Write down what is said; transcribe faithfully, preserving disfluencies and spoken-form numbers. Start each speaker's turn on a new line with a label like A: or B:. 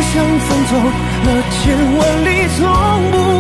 A: 相逢走了千万里，从不